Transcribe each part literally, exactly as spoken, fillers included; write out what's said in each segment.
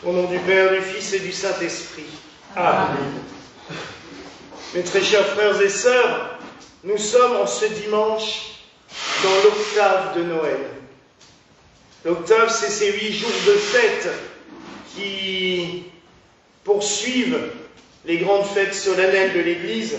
Au nom du Père, du Fils et du Saint-Esprit. Amen. Mes très chers frères et sœurs, nous sommes en ce dimanche dans l'octave de Noël. L'octave, c'est ces huit jours de fête qui poursuivent les grandes fêtes solennelles de l'Église.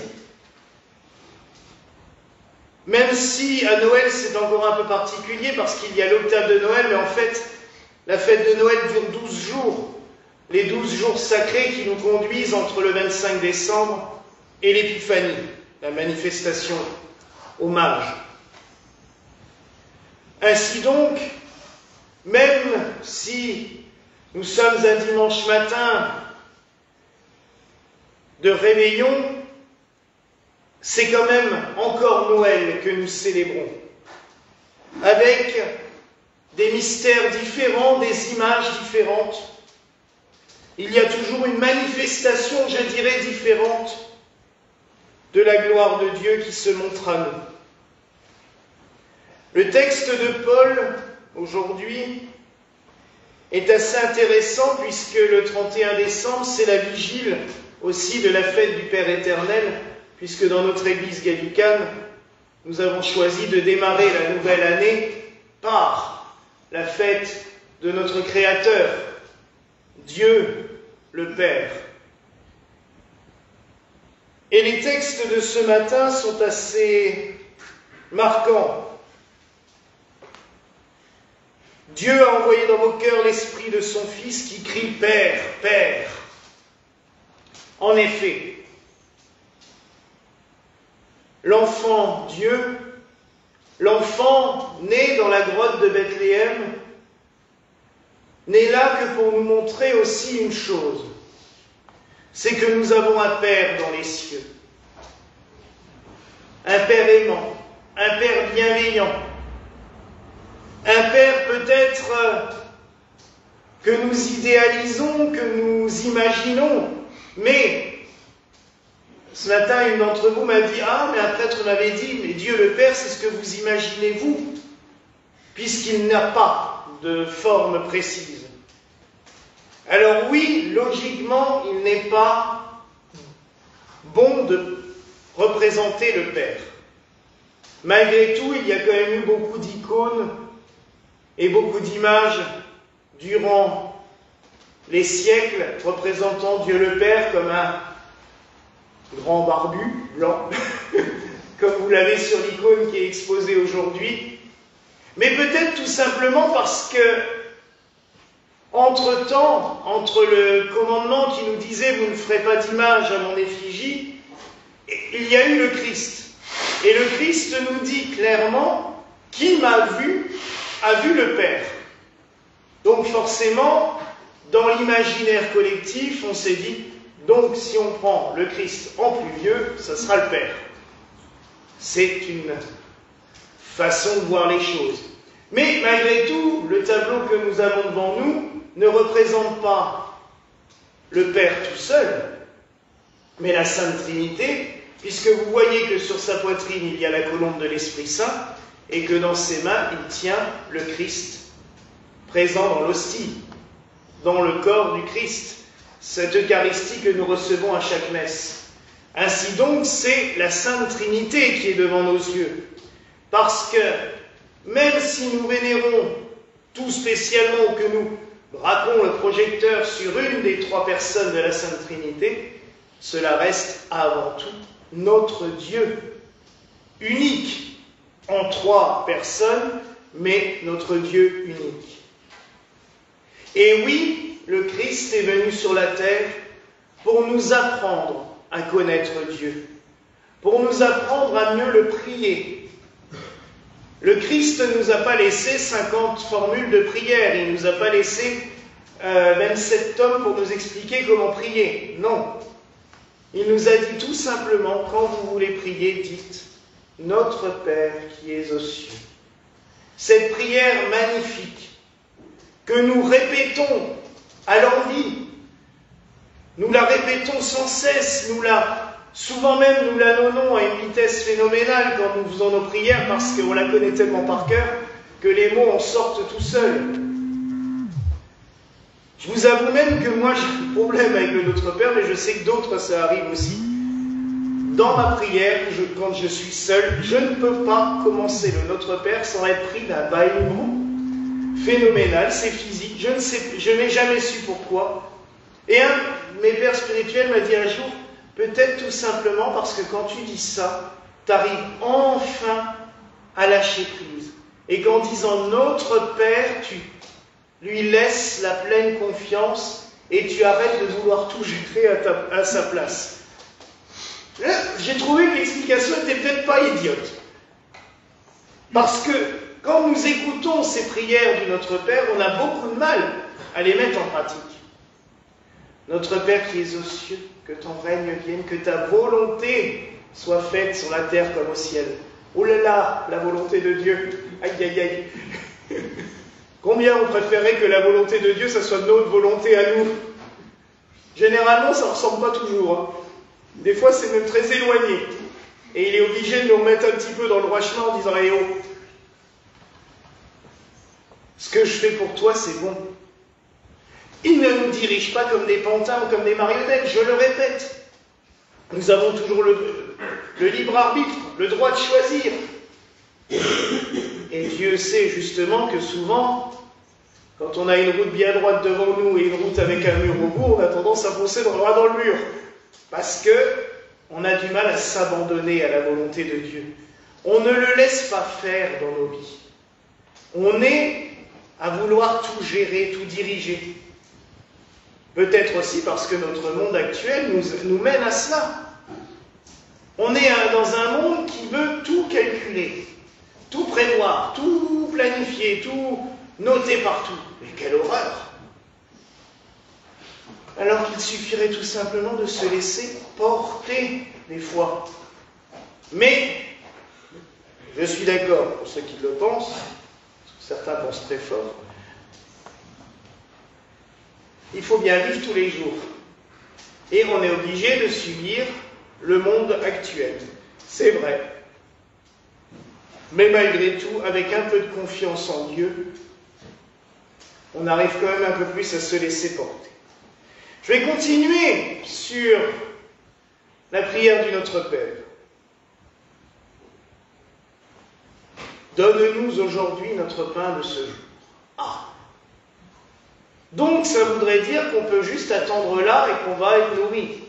Même si à Noël c'est encore un peu particulier parce qu'il y a l'octave de Noël, mais en fait la fête de Noël dure douze jours, les douze jours sacrés qui nous conduisent entre le vingt-cinq décembre et l'Épiphanie, la manifestation aux mages. Ainsi donc, même si nous sommes un dimanche matin de réveillon, c'est quand même encore Noël que nous célébrons, avec des mystères différents, des images différentes. Il y a toujours une manifestation, je dirais, différente de la gloire de Dieu qui se montre à nous. Le texte de Paul, aujourd'hui, est assez intéressant puisque le trente et un décembre, c'est la vigile aussi de la fête du Père éternel, puisque dans notre église gallicane, nous avons choisi de démarrer la nouvelle année par la fête de notre Créateur, Dieu le Père. Et les textes de ce matin sont assez marquants. Dieu a envoyé dans vos cœurs l'esprit de son Fils qui crie « Père, Père ». En effet, l'enfant Dieu, l'enfant né dans la grotte de Bethléem, n'est là que pour nous montrer aussi une chose, c'est que nous avons un Père dans les cieux, un Père aimant, un Père bienveillant, un Père peut-être que nous idéalisons, que nous imaginons, mais ce matin, une d'entre vous m'a dit « Ah, mais un prêtre m'avait dit, mais Dieu le Père, c'est ce que vous imaginez vous, puisqu'il n'a pas de forme précise. » Alors oui, logiquement, il n'est pas bon de représenter le Père. Malgré tout, il y a quand même eu beaucoup d'icônes et beaucoup d'images durant les siècles représentant Dieu le Père comme un grand barbu, blanc, comme vous l'avez sur l'icône qui est exposée aujourd'hui, mais peut-être tout simplement parce que, entre-temps, entre le commandement qui nous disait « Vous ne ferez pas d'image à mon effigie », il y a eu le Christ. Et le Christ nous dit clairement « Qui m'a vu, a vu le Père ». Donc forcément, dans l'imaginaire collectif, on s'est dit donc, si on prend le Christ en plus vieux, ça sera le Père. C'est une façon de voir les choses. Mais malgré tout, le tableau que nous avons devant nous ne représente pas le Père tout seul, mais la Sainte Trinité, puisque vous voyez que sur sa poitrine, il y a la colombe de l'Esprit Saint, et que dans ses mains, il tient le Christ, présent dans l'hostie, dans le corps du Christ. Cette Eucharistie que nous recevons à chaque messe. Ainsi donc, c'est la Sainte Trinité qui est devant nos yeux. Parce que, même si nous vénérons tout spécialement, que nous braquons le projecteur sur une des trois personnes de la Sainte Trinité, cela reste avant tout notre Dieu, unique en trois personnes, mais notre Dieu unique. Et oui, le Christ est venu sur la terre pour nous apprendre à connaître Dieu, pour nous apprendre à mieux le prier. Le Christ ne nous a pas laissé cinquante formules de prière, il ne nous a pas laissé euh, vingt-sept tomes pour nous expliquer comment prier. Non, il nous a dit tout simplement, quand vous voulez prier, dites « Notre Père qui es aux cieux ». Cette prière magnifique que nous répétons à l'envie, nous la répétons sans cesse, nous la, souvent même nous la nommons à une vitesse phénoménale quand nous faisons nos prières parce qu'on la connaît tellement par cœur que les mots en sortent tout seuls. Je vous avoue même que moi j'ai un problème avec le Notre Père, mais je sais que d'autres ça arrive aussi. Dans ma prière, je, quand je suis seul, je ne peux pas commencer le Notre Père sans être pris d'un bâillement phénoménal, c'est physique, je ne sais, je n'ai jamais su pourquoi. Et un de mes pères spirituels m'a dit un jour, peut-être tout simplement parce que quand tu dis ça, tu arrives enfin à lâcher prise. Et qu'en disant Notre Père, tu lui laisses la pleine confiance et tu arrêtes de vouloir tout gérer à, ta, à sa place. J'ai trouvé que l'explication n'était peut-être pas idiote. Parce que quand nous écoutons ces prières du Notre Père, on a beaucoup de mal à les mettre en pratique. Notre Père qui es aux cieux, que ton règne vienne, que ta volonté soit faite sur la terre comme au ciel. Oh là là, la volonté de Dieu. Aïe, aïe, aïe. Combien on préférait que la volonté de Dieu, ça soit notre volonté à nous? Généralement, ça ne ressemble pas toujours. Hein. Des fois, c'est même très éloigné. Et il est obligé de nous remettre un petit peu dans le droit chemin en disant « Eh oh, ce que je fais pour toi, c'est bon. » Il ne nous dirige pas comme des pantins ou comme des marionnettes, je le répète. Nous avons toujours le, le libre arbitre, le droit de choisir. Et Dieu sait justement que souvent, quand on a une route bien droite devant nous et une route avec un mur au bout, on a tendance à foncer droit dans le mur. Parce que on a du mal à s'abandonner à la volonté de Dieu. On ne le laisse pas faire dans nos vies. On est à vouloir tout gérer, tout diriger. Peut-être aussi parce que notre monde actuel nous, nous mène à cela. On est dans un monde qui veut tout calculer, tout prévoir, tout planifier, tout noter partout. Mais quelle horreur! Alors qu'il suffirait tout simplement de se laisser porter des fois. Mais, je suis d'accord pour ceux qui le pensent, certains pensent très fort, il faut bien vivre tous les jours. Et on est obligé de subir le monde actuel. C'est vrai. Mais malgré tout, avec un peu de confiance en Dieu, on arrive quand même un peu plus à se laisser porter. Je vais continuer sur la prière du Notre Père. Donne-nous aujourd'hui notre pain de ce jour. Ah! Donc ça voudrait dire qu'on peut juste attendre là et qu'on va être nourri.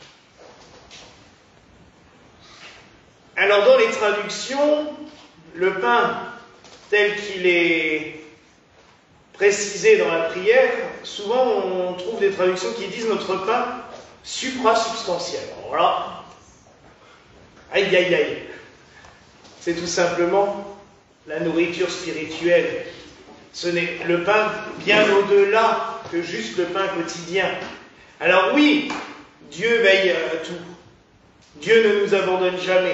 Alors dans les traductions, le pain tel qu'il est précisé dans la prière, souvent on trouve des traductions qui disent notre pain supra-substantiel. Alors là, aïe aïe aïe, c'est tout simplement la nourriture spirituelle. Ce n'est le pain bien au-delà que juste le pain quotidien. Alors oui, Dieu veille à tout. Dieu ne nous abandonne jamais.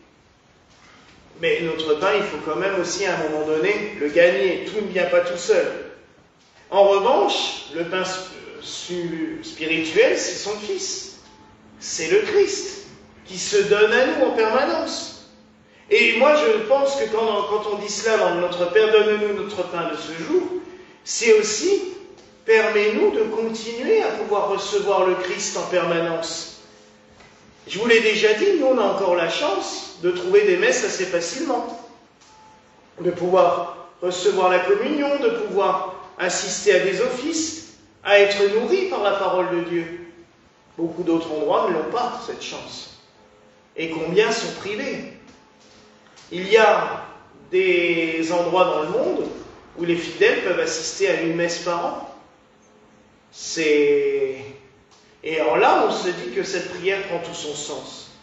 Mais notre pain, il faut quand même aussi à un moment donné le gagner. Tout ne vient pas tout seul. En revanche, le pain spirituel, c'est son Fils. C'est le Christ qui se donne à nous en permanence. Et moi, je pense que quand, quand on dit cela dans Notre Père, donne-nous notre pain de ce jour, c'est aussi, permets-nous de continuer à pouvoir recevoir le Christ en permanence. Je vous l'ai déjà dit, nous, on a encore la chance de trouver des messes assez facilement, de pouvoir recevoir la communion, de pouvoir assister à des offices, à être nourris par la parole de Dieu. Beaucoup d'autres endroits ne l'ont pas, cette chance. Et combien sont privés? Il y a des endroits dans le monde où les fidèles peuvent assister à une messe par an. C'est... Et alors là, on se dit que cette prière prend tout son sens.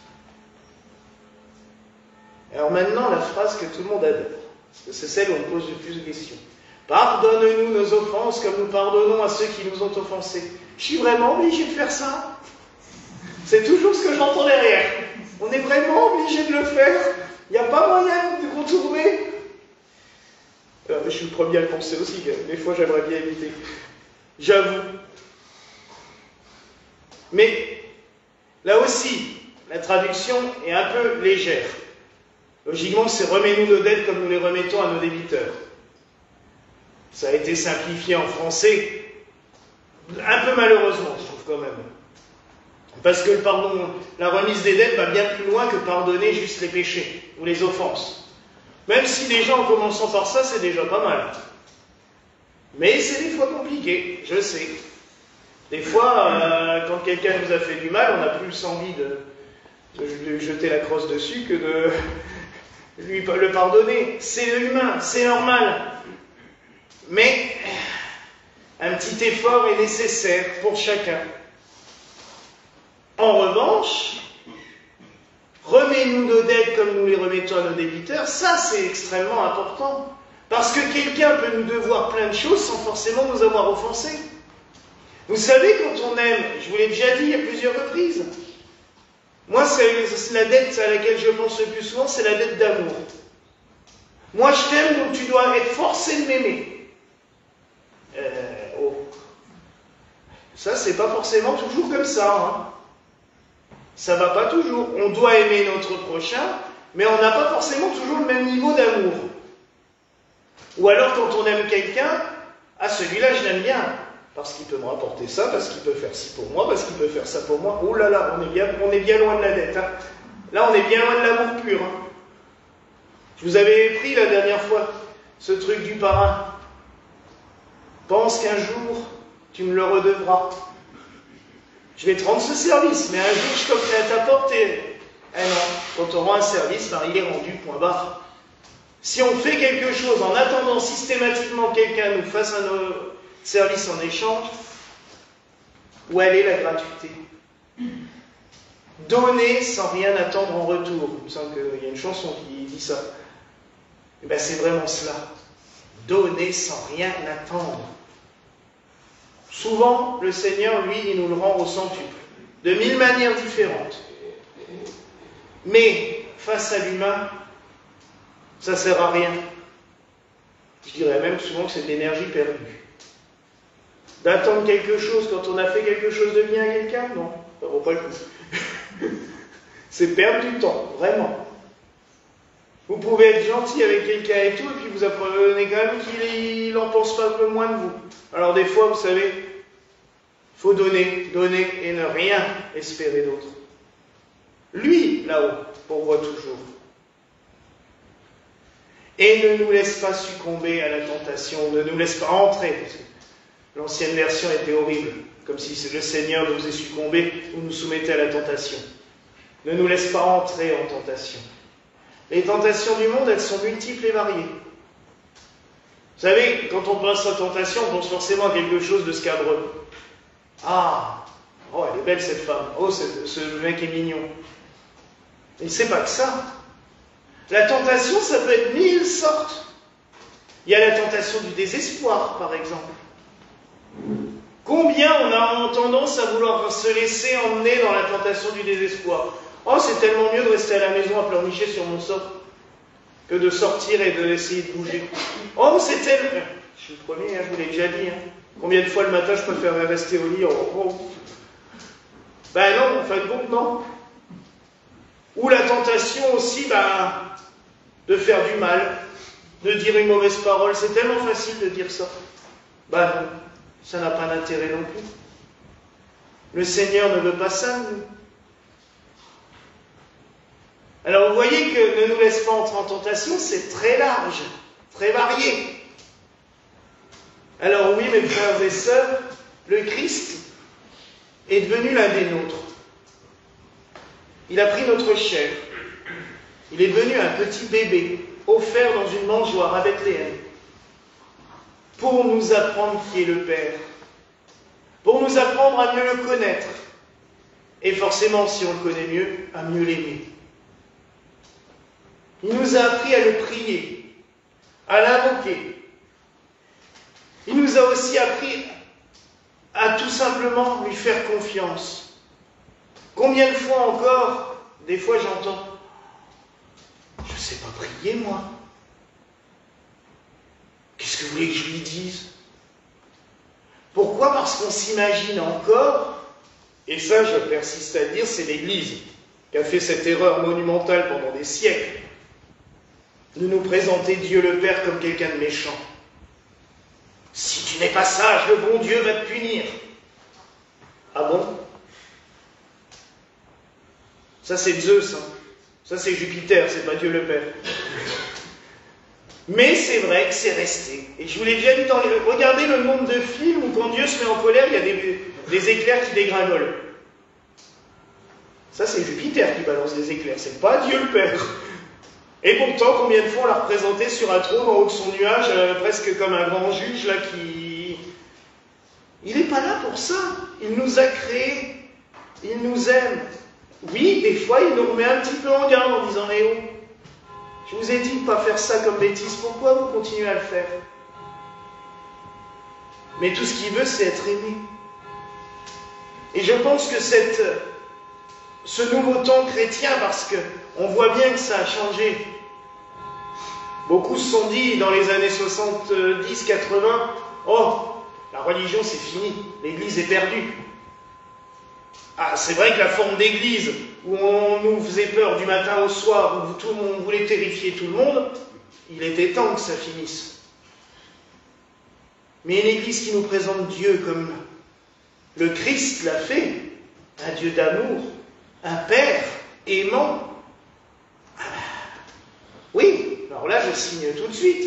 Alors maintenant, la phrase que tout le monde adore, parce que c'est celle où on pose le plus de questions. Pardonne-nous nos offenses comme nous pardonnons à ceux qui nous ont offensés. Je suis vraiment obligé de faire ça? C'est toujours ce que j'entends derrière. On est vraiment obligé de le faire? Il n'y a pas moyen de contourner? Alors, je suis le premier à le penser aussi, des fois j'aimerais bien éviter. J'avoue. Mais, là aussi, la traduction est un peu légère. Logiquement, c'est « remets-nous nos dettes comme nous les remettons à nos débiteurs ». Ça a été simplifié en français, Un peu malheureusement, je trouve quand même. Parce que le pardon, la remise des dettes va bien plus loin que pardonner juste les péchés ou les offenses. Même si déjà en commençant par ça, c'est déjà pas mal. Mais c'est des fois compliqué, je sais. Des fois, euh, quand quelqu'un nous a fait du mal, on a plus envie de, de, de jeter la crosse dessus que de lui le pardonner. C'est humain, c'est normal. Mais un petit effort est nécessaire pour chacun. En revanche, remets-nous nos dettes comme nous les remettons à nos débiteurs, ça c'est extrêmement important. Parce que quelqu'un peut nous devoir plein de choses sans forcément nous avoir offensés. Vous savez, quand on aime, je vous l'ai déjà dit à plusieurs reprises, moi c'est la dette à laquelle je pense le plus souvent, c'est la dette d'amour. Moi je t'aime, donc tu dois être forcé de m'aimer. Euh, oh. Ça c'est pas forcément toujours comme ça, hein. Ça va pas toujours. On doit aimer notre prochain, mais on n'a pas forcément toujours le même niveau d'amour. Ou alors quand on aime quelqu'un, ah celui-là je l'aime bien, parce qu'il peut me rapporter ça, parce qu'il peut faire ci pour moi, parce qu'il peut faire ça pour moi. Oh là là, on est bien, on est bien loin de la dette. Hein. Là on est bien loin de l'amour pur. Hein. Je vous avais pris la dernière fois ce truc du parrain. Pense qu'un jour tu me le redevras. Je vais te rendre ce service, mais un jour je toquerai à ta porte et... Eh non, quand on rend un service, ben, il est rendu, point barre. Si on fait quelque chose en attendant systématiquement que quelqu'un nous fasse un service en échange, où elle est la gratuité? Donner sans rien attendre en retour. Il me semble qu'il y a une chanson qui dit ça. Et ben c'est vraiment cela. Donner sans rien attendre. Souvent, le Seigneur, lui, il nous le rend au centuple, de mille manières différentes. Mais, face à l'humain, ça ne sert à rien. Je dirais même souvent que c'est de l'énergie perdue. D'attendre quelque chose quand on a fait quelque chose de bien à quelqu'un, non, ça ne vaut pas le coup. C'est perdre du temps, vraiment. Vous pouvez être gentil avec quelqu'un et tout, et puis vous apprenez quand même qu'il n'en pense pas le moins de vous. Alors des fois, vous savez, il faut donner, donner et ne rien espérer d'autre. Lui, là-haut, pourvoit toujours. Et ne nous laisse pas succomber à la tentation, ne nous laisse pas entrer. L'ancienne version était horrible, comme si le Seigneur nous faisait succomber ou nous soumettait à la tentation. Ne nous laisse pas entrer en tentation. Les tentations du monde, elles sont multiples et variées. Vous savez, quand on pense à tentation, on pense forcément à quelque chose de scabreux. Ah, oh, elle est belle cette femme. Oh, ce, ce mec est mignon. Mais c'est pas que ça. La tentation, ça peut être mille sortes. Il y a la tentation du désespoir, par exemple. Combien on a tendance à vouloir se laisser emmener dans la tentation du désespoir? Oh, c'est tellement mieux de rester à la maison à pleurnicher sur mon sort que de sortir et d'essayer de bouger. Oh, c'est tellement... Je suis le premier, hein, je vous l'ai déjà dit. Hein. Combien de fois le matin je préférerais rester au lit? Oh, oh. Ben non, en fin de compte, non. Ou la tentation aussi, ben, de faire du mal, de dire une mauvaise parole. C'est tellement facile de dire ça. Ben non, ça n'a pas d'intérêt non plus. Le Seigneur ne veut pas ça, nous. Alors vous voyez que ne nous laisse pas entrer en tentation, c'est très large, très varié. Alors oui, mes frères et sœurs, le Christ est devenu l'un des nôtres. Il a pris notre chair. Il est devenu un petit bébé, offert dans une mangeoire à Bethléem, pour nous apprendre qui est le Père, pour nous apprendre à mieux le connaître, et forcément, si on le connaît mieux, à mieux l'aimer. Il nous a appris à le prier, à l'invoquer. Il nous a aussi appris à tout simplement lui faire confiance. Combien de fois encore, des fois j'entends, je ne sais pas prier moi. Qu'est-ce que vous voulez que je lui dise? Pourquoi? Parce qu'on s'imagine encore, et ça je persiste à dire, c'est l'Église qui a fait cette erreur monumentale pendant des siècles, de nous présenter Dieu le Père comme quelqu'un de méchant. Si tu n'es pas sage, le bon Dieu va te punir. Ah bon? Ça c'est Zeus, hein. Ça c'est Jupiter, c'est pas Dieu le Père. Mais c'est vrai que c'est resté. Et je vous l'ai déjà dit dans les... Regardez le nombre de films où quand Dieu se met en colère, il y a des, des éclairs qui dégringolent. Ça c'est Jupiter qui balance des éclairs, c'est pas Dieu le Père. Et pourtant, combien de fois on l'a représenté sur un trône en haut de son nuage, euh, presque comme un grand juge là qui... Il n'est pas là pour ça. Il nous a créés. Il nous aime. Oui, des fois, il nous remet un petit peu en garde en disant « Eh oh, je vous ai dit de ne pas faire ça comme bêtise. Pourquoi vous continuez à le faire ?» Mais tout ce qu'il veut, c'est être aimé. Et je pense que cette, ce nouveau temps chrétien, parce qu'on voit bien que ça a changé. Beaucoup se sont dit dans les années soixante-dix quatre-vingts « Oh, la religion, c'est fini. L'Église est perdue. » Ah, c'est vrai que la forme d'église, où on nous faisait peur du matin au soir, où tout le monde voulait terrifier tout le monde, il était temps que ça finisse. Mais une église qui nous présente Dieu comme le Christ l'a fait, un Dieu d'amour, un Père aimant, ah ben, oui, alors là je signe tout de suite.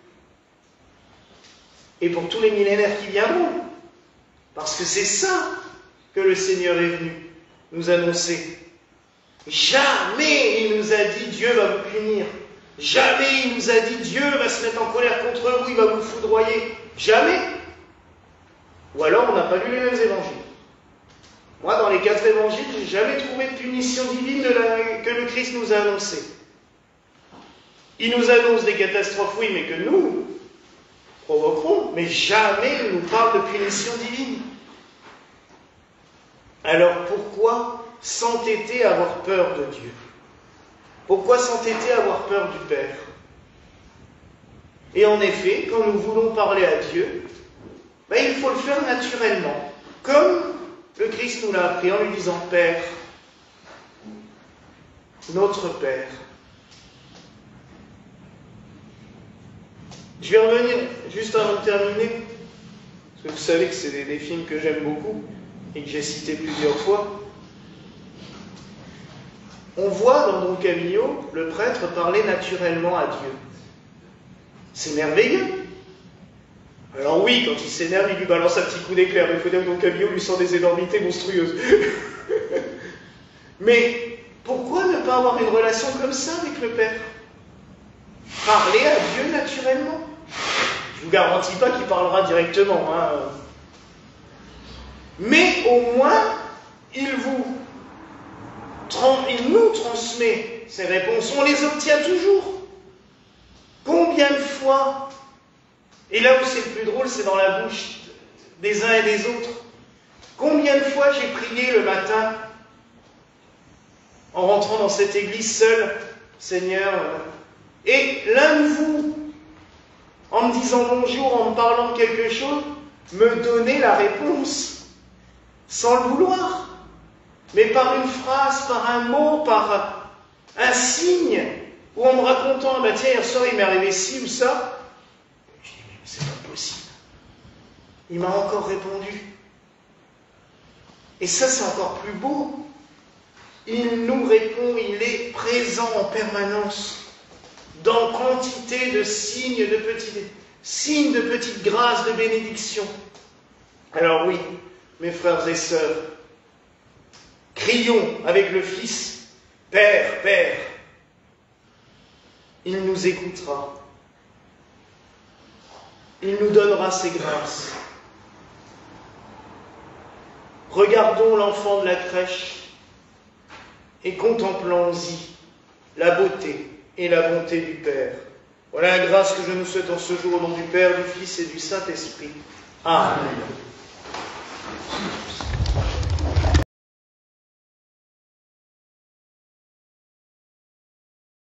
Et pour tous les millénaires qui viendront, parce que c'est ça que le Seigneur est venu nous annoncer. Jamais il nous a dit Dieu va vous punir. Jamais il nous a dit Dieu va se mettre en colère contre vous, il va vous foudroyer. Jamais. Ou alors on n'a pas lu les mêmes évangiles. Moi, dans les quatre évangiles, je n'ai jamais trouvé de punition divine de la... que le Christ nous a annoncée. Il nous annonce des catastrophes, oui, mais que nous provoquerons, mais jamais il nous parle de punition divine. Alors pourquoi s'entêter à avoir peur de Dieu? Pourquoi s'entêter à avoir peur du Père? Et en effet, quand nous voulons parler à Dieu, ben, il faut le faire naturellement, comme le Christ nous l'a appris en lui disant « Père, notre Père ». Je vais revenir juste avant de terminer, parce que vous savez que c'est des, des films que j'aime beaucoup, et que j'ai cité plusieurs fois. On voit dans Don Camillo le prêtre parler naturellement à Dieu. C'est merveilleux. Alors oui, quand il s'énerve, il lui balance un petit coup d'éclair, mais il faut dire que Don Camillo lui sent des énormités monstrueuses. Mais pourquoi ne pas avoir une relation comme ça avec le Père? Parler à Dieu naturellement. Je ne vous garantis pas qu'il parlera directement, hein. Mais au moins, il vous, il nous transmet ces réponses. On les obtient toujours. Combien de fois, et là où c'est le plus drôle, c'est dans la bouche des uns et des autres. Combien de fois j'ai prié le matin, en rentrant dans cette église seule, Seigneur, et l'un de vous, en me disant bonjour, en me parlant de quelque chose, me donnait la réponse. Sans le vouloir, mais par une phrase, par un mot, par un signe, ou en me racontant, bah tiens, hier soir il m'est arrivé ci ou ça, je dis, mais c'est pas possible. Il m'a encore répondu. Et ça, c'est encore plus beau. Il nous répond, il est présent en permanence, dans quantité de signes, de petits signes, de petites grâces, de bénédictions. Alors oui, mes frères et sœurs, crions avec le Fils, Père, Père. Il nous écoutera. Il nous donnera ses grâces. Regardons l'enfant de la crèche et contemplons-y la beauté et la bonté du Père. Voilà la grâce que je nous souhaite en ce jour au nom du Père, du Fils et du Saint-Esprit. Amen. Amen.